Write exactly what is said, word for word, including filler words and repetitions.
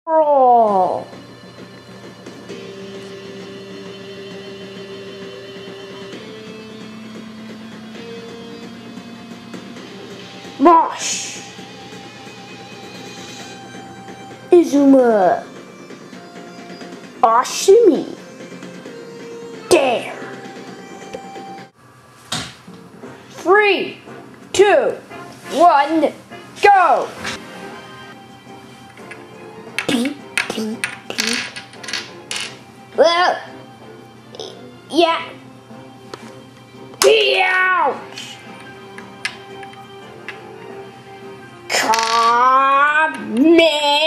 Brawl. Mosh. Izuma. Ashimi. Dare. Three, two, one, go! Beep, beep, beep. Well, yeah. Ouch! Come, man.